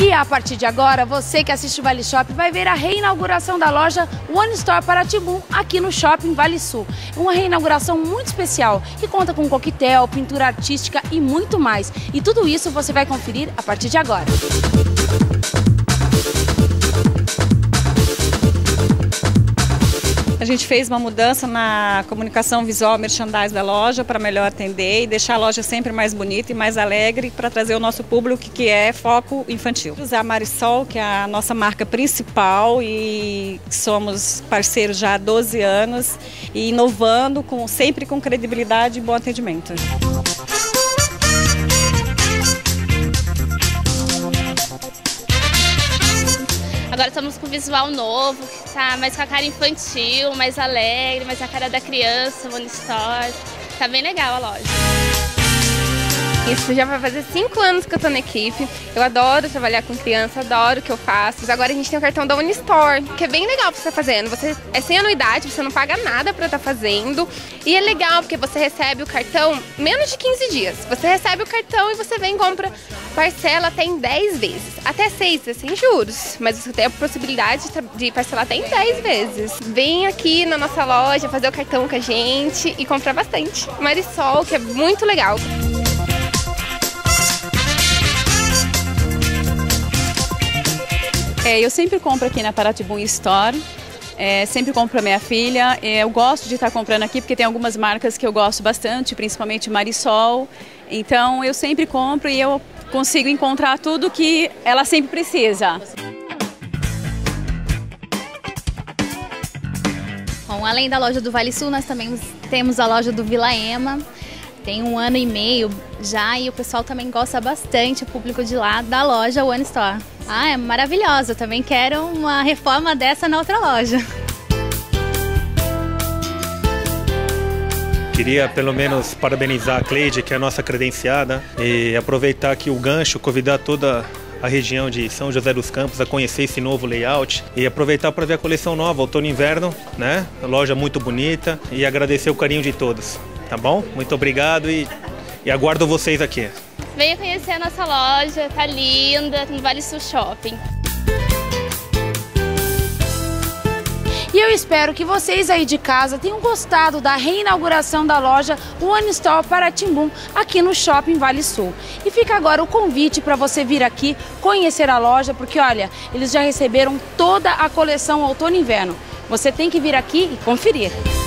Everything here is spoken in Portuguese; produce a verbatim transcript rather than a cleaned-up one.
E a partir de agora, você que assiste o Vale Shop vai ver a reinauguração da loja One Store Paratimbu aqui no Shopping Vale Sul. Uma reinauguração muito especial, que conta com coquetel, pintura artística e muito mais. E tudo isso você vai conferir a partir de agora. A gente fez uma mudança na comunicação visual, merchandise da loja para melhor atender e deixar a loja sempre mais bonita e mais alegre para trazer o nosso público que é foco infantil. A Marisol, que é a nossa marca principal e somos parceiros já há doze anos e inovando com, sempre com credibilidade e bom atendimento. Agora estamos com visual novo, tá mais com a cara infantil, mais alegre, mais a cara da criança, One Store. Tá bem legal a loja. Isso já vai fazer cinco anos que eu tô na equipe. Eu adoro trabalhar com criança, adoro o que eu faço. Mas agora a gente tem o cartão da One Store, que é bem legal pra você estar fazendo. Você é sem anuidade, você não paga nada pra estar fazendo. E é legal porque você recebe o cartão menos de quinze dias. Você recebe o cartão e você vem e compra parcela até em dez vezes. Até seis, sem juros. Mas você tem a possibilidade de parcelar até em dez vezes. Vem aqui na nossa loja fazer o cartão com a gente e comprar bastante. Marisol, que é muito legal. É, eu sempre compro aqui na Paratimbu Store, é, sempre compro para minha filha. É, eu gosto de estar comprando aqui porque tem algumas marcas que eu gosto bastante, principalmente Marisol. Então eu sempre compro e eu consigo encontrar tudo que ela sempre precisa. Bom, além da loja do Vale Sul, nós também temos a loja do Vila Ema. Tem um ano e meio já e o pessoal também gosta bastante, o público de lá, da loja One Store. Ah, é maravilhosa. Eu também quero uma reforma dessa na outra loja. Queria pelo menos parabenizar a Cleide, que é a nossa credenciada, e aproveitar aqui o gancho, convidar toda a região de São José dos Campos a conhecer esse novo layout e aproveitar para ver a coleção nova, outono e inverno, né? Loja muito bonita, e agradecer o carinho de todos, tá bom? Muito obrigado e, e aguardo vocês aqui. Venha conhecer a nossa loja, tá linda, no Vale Sul Shopping. E eu espero que vocês aí de casa tenham gostado da reinauguração da loja One Store Paratimbu aqui no Shopping Vale Sul. E fica agora o convite para você vir aqui conhecer a loja, porque olha, eles já receberam toda a coleção outono e inverno. Você tem que vir aqui e conferir.